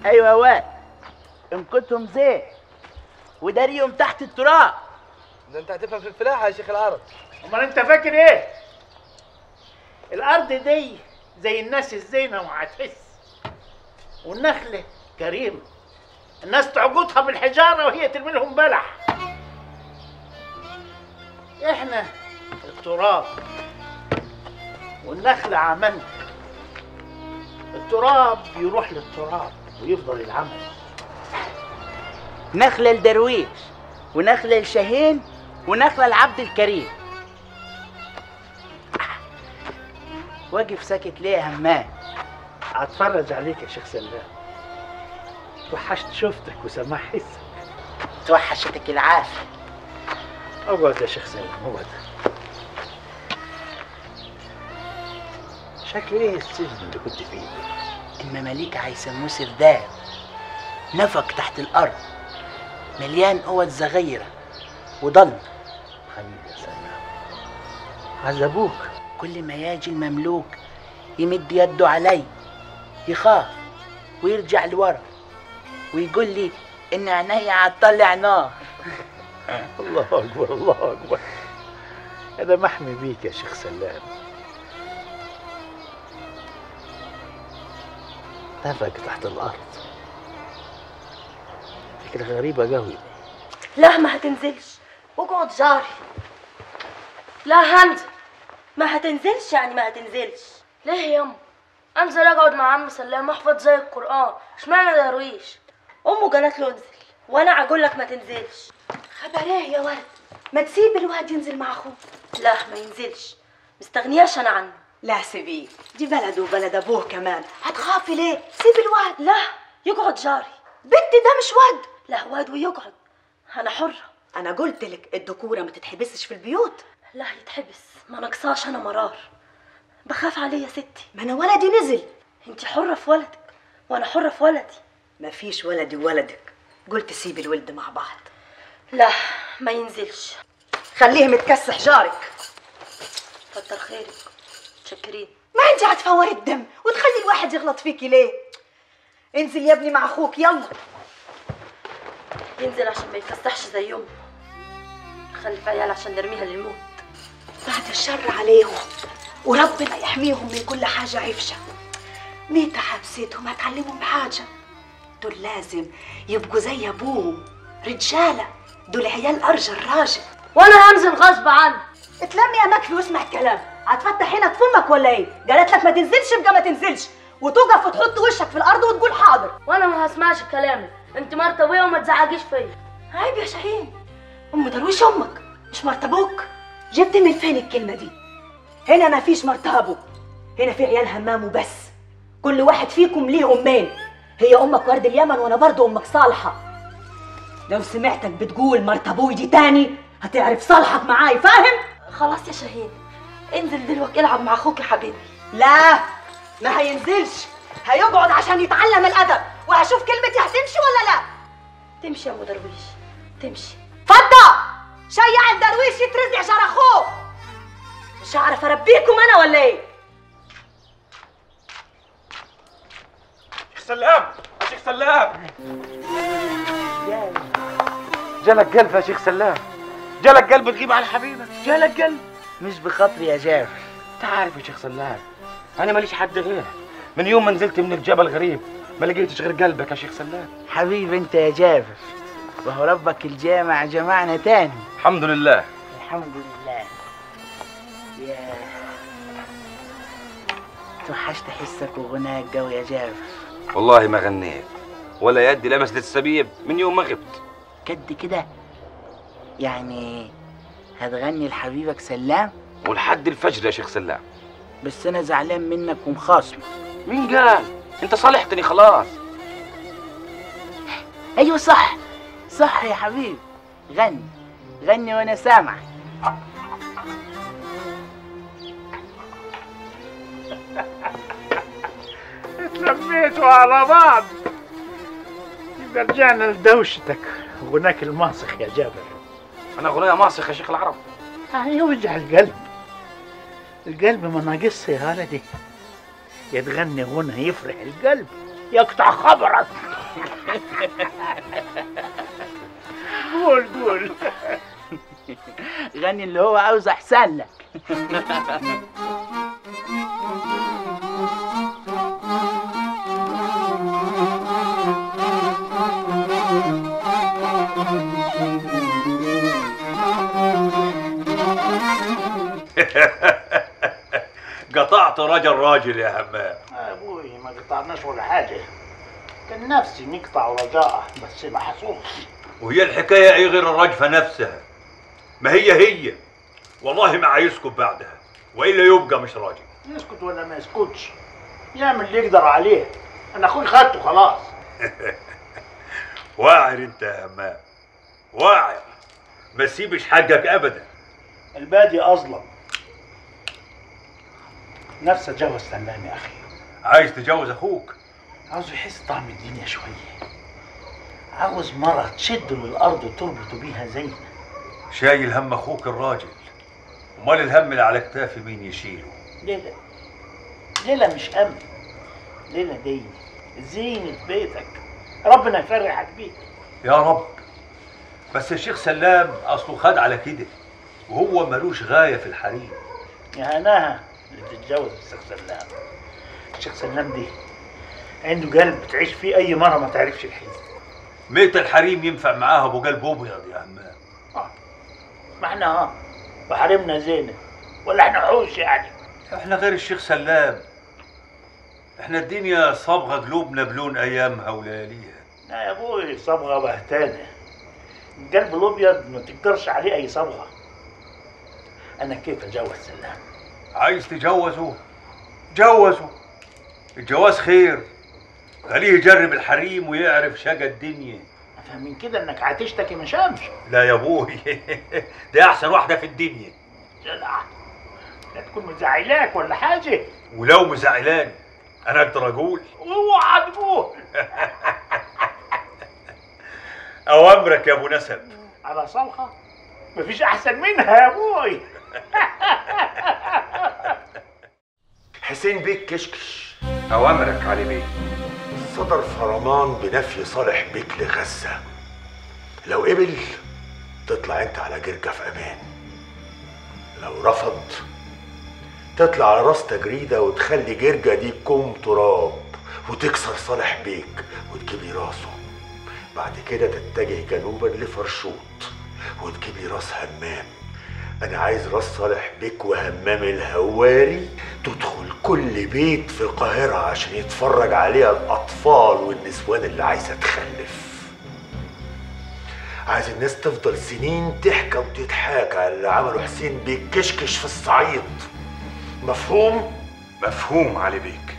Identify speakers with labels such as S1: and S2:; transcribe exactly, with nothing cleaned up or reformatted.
S1: ايوه واد، امكتهم زين وداريهم تحت التراب.
S2: ده انت هتفهم في الفلاحه يا شيخ العرب.
S3: امال انت فاكر ايه؟ الارض دي زي الناس الزينه وهتحس، والنخله كريمه، الناس تعقدها بالحجاره وهي ترمي لهم بلح. احنا التراب والنخله عملنا، التراب يروح للتراب ويفضل العمل.
S1: نخله لدرويش ونخله لشاهين ونخله لعبد الكريم. واقف ساكت ليه يا همام؟
S3: اتفرج عليك يا شيخ سلام، توحشت شفتك وسماع حسك.
S1: توحشتك العافيه.
S3: اقعد يا شيخ سلام اقعد. شكل ايه السجن اللي كنت فيه؟
S1: المماليك هيسموه سرداب، نفق تحت الارض مليان اوض صغيره وضلمه.
S3: حبيبي يا سلام، عذبوك؟
S1: كل ما يجي المملوك يمد يده علي يخاف ويرجع لورا ويقول لي ان عينيا هتطلع نار.
S3: الله اكبر الله اكبر، انا محمي بيك يا شيخ سلام. نفق تحت الارض، فكرة غريبة قوي.
S4: لا ما هتنزلش، اقعد جاري. لا هنزل. ما هتنزلش يعني ما هتنزلش.
S5: ليه يما؟ انزل اقعد مع عم سلام احفظ زي القران، اشمعنى درويش؟
S4: امه قالت له انزل وانا اقول لك ما تنزلش. خبر ايه يا ولد؟ ما تسيب الواد ينزل مع اخوه. لا ما ينزلش، مستغنياش انا عنه.
S6: لا سيبيه، دي بلده وبلد ابوه كمان، هتخافي ليه؟
S4: سيب الواد. لا يقعد جاري.
S6: بنتي ده مش واد.
S4: لا واد ويقعد، انا حره.
S6: انا قلت لك الذكوره ما تتحبسش في البيوت.
S4: لا يتحبس، ما نقصاش انا مرار، بخاف عليه يا ستي.
S6: ما انا ولدي نزل.
S4: انت حره في ولدك وانا حره في ولدي.
S6: ما فيش ولدي وولدك، قلت سيبي الولد مع بعض.
S4: لا ما ينزلش.
S6: خليه متكسح جارك.
S4: كتر خيرك، متشكرين.
S6: ما انت هتفوري الدم وتخلي الواحد يغلط فيكي ليه؟ انزل يا ابني مع اخوك يلا.
S4: ينزل عشان ما يفسحش زي امه، خلف عيال عشان نرميها للموت.
S6: بعد الشر عليهم وربنا يحميهم من كل حاجه عفشه. ميتة حبستهم هتعلمهم حاجه، دول لازم يبقوا زي ابوهم رجاله، دول عيال ارجل راجل.
S5: وانا هنزل غصب عني.
S6: اتلمي يا مكفي واسمع الكلام. هتفتح هنا فمك ولا ايه؟ قالت لك ما تنزلش يبقى ما تنزلش، وتقف وتحط وشك في الارض وتقول حاضر.
S5: وانا ما هسمعش كلامك، انت مرت ابويا وما تزعجيش فيا.
S6: عيب يا شاهين، ام درويش امك مش مرت ابوك. جبت من فين الكلمه دي؟ هنا ما فيش مرت ابو، هنا في عيال همام وبس. كل واحد فيكم ليه امين، هي امك ورد اليمن وانا برضو امك صالحه. لو سمعتك بتقول مرت ابوي دي تاني هتعرف صالحك معاي، فاهم؟
S4: خلاص يا شاهين، انزل دلوقتي العب مع اخوك يا حبيبي.
S6: لا ما هينزلش، هيقعد عشان يتعلم الادب، وهشوف كلمتي هتمشي ولا لا.
S4: تمشي يا ام درويش تمشي.
S6: فضة شيع الدرويش يترزع شر اخوه. مش هعرف اربيكم انا ولا ايه؟
S2: شيخ سلام يا شيخ سلام، جالك قلب يا شيخ سلام، جالك قلب تجيب على حبيبك، جالك قلب.
S1: مش بخاطري يا جابر.
S2: انت عارف يا شيخ سلام انا ماليش حد غيرك، من يوم ما نزلت من الجبل غريب ما لقيتش غير قلبك يا شيخ سلام.
S1: حبيبي انت يا جابر، وهو ربك الجامع جمعنا تاني.
S2: الحمد لله
S1: الحمد لله. يا توحشت حسك وغناك قوي يا جابر.
S2: والله ما غنيت ولا يدي لمست السبيب من يوم ما غبت.
S1: كد كده يعني هتغني لحبيبك سلام؟
S2: ولحد الفجر يا شيخ سلام.
S1: بس انا زعلان منك ومخاصمك.
S2: مين قال؟ انت صالحتني خلاص.
S1: ايوه صح صح يا حبيبي، غني غني وانا سامعك.
S3: اتلميتوا على بعض، يبقى رجعنا لدوشتك وغناك الماسخ يا جابر.
S2: انا غنايا ماسخ يا شيخ العرب.
S3: يوجع القلب، القلب ما ناقصها يا ولدي، يا تغني غنى يفرح القلب يقطع خبرك. قول قول.
S1: غني اللي هو عاوز احسن لك.
S7: قطعت رجل راجل يا همام.
S3: يا ابوي ما قطعناش ولا حاجه، كان نفسي نقطع رجاءه بس ما حصلش.
S7: وهي الحكايه ايه غير الرجفه نفسها؟ ما هي هي والله ما عايزكم بعدها والا يبقى مش راجل.
S3: يسكت ولا ما يسكتش، يعمل اللي يقدر عليه. انا اخوي خدته خلاص.
S7: واعر انت يا همام، واعر، ما تسيبش حقك ابدا.
S3: البادي اظلم. نفسي اتجوز سلام يا اخي.
S7: عايز تجوز اخوك؟
S3: عاوز يحس طعم الدنيا شويه، عاوز مرة تشد للارض وتربط بيها زينا.
S7: شايل هم اخوك الراجل، امال الهم اللي على كتافي مين يشيله؟
S3: ليلى ليلى مش هم، ليلى دي زينة بيتك، ربنا يفرحك بيه.
S7: يا رب. بس الشيخ سلام اصله خد على كده وهو ملوش غايه في الحريم.
S3: يا هناها اللي تتجوز الشيخ سلام. الشيخ سلام دي عنده قلب تعيش فيه اي مره ما تعرفش الحين.
S7: ميت الحريم ينفع معاها ابو قلب ابيض يا همام.
S3: اه ما احنا ها وحرمنا زينه ولا احنا حوش يعني؟
S7: احنا غير الشيخ سلام، احنا الدنيا صبغه قلوبنا بلون ايامها ولياليها.
S3: لا يا ابوي صبغه بهتانه، القلب الابيض ما تقدرش عليه اي صبغه. انا كيف اتجوز سلام؟
S7: عايز تجوزه؟ جوزه، الجواز خير، خليه يجرب الحريم ويعرف شقى الدنيا.
S3: افهم من كده انك هتشتكي من شمس.
S7: لا يا ابوي، دي احسن واحده في الدنيا.
S3: جدع، لا تكون مزعلاك ولا حاجه.
S7: ولو مزعلاني انا اقدر اقول.
S3: اوعى تقول.
S7: اوامرك يا ابو نسب.
S3: على صلخه مفيش احسن منها يا ابوي.
S8: حسين بيك كشكش.
S2: اوامرك علي بيه.
S8: صدر فرمان بنفي صالح بيك لغزة، لو قبل تطلع انت على جرجة في امان، لو رفض تطلع على راس تجريدة وتخلي جرجة دي كوم تراب وتكسر صالح بيك وتجيب لي راسه. بعد كده تتجه جنوبا لفرشوط وتجيب لي راس همام. انا عايز راس صالح بيك وهمام الهواري تدخل كل بيت في القاهرة عشان يتفرج عليها الاطفال والنسوان اللي عايزة تخلف. عايز الناس تفضل سنين تحكى وتتحاكى على اللي عمله حسين بيك كشكش في الصعيد. مفهوم؟
S2: مفهوم علي بيك.